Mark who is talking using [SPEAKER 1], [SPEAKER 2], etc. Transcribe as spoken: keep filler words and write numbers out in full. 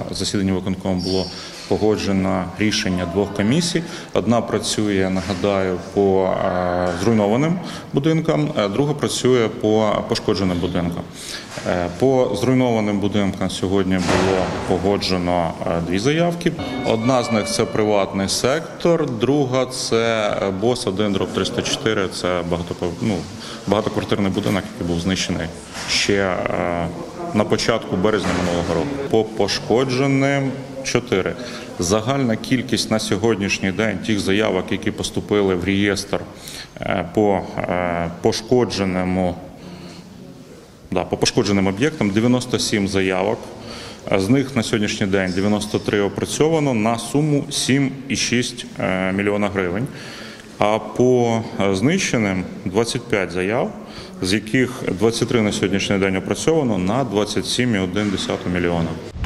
[SPEAKER 1] засіданні виконкому було погоджено рішення двох комісій. Одна працює, нагадаю, по зруйнованим будинкам, а друга працює по пошкодженим будинкам. По зруйнованим будинкам сьогодні було погоджено дві заявки. Одна з них – це приватний сектор, друга – це БОС один дроб триста чотири, це ну, багатоквартирний будинок, який був знищений ще на початку березня минулого року. По пошкодженим – чотири. Загальна кількість на сьогоднішній день тих заявок, які поступили в реєстр по пошкодженому, да, по пошкодженим об'єктам – дев'яносто сім заявок. З них на сьогоднішній день дев'яносто три опрацьовано на суму сім цілих шість мільйона гривень. А по знищеним двадцять п'ять заяв, з яких двадцять три на сьогоднішній день опрацьовано на двадцять сім цілих одна десята мільйона.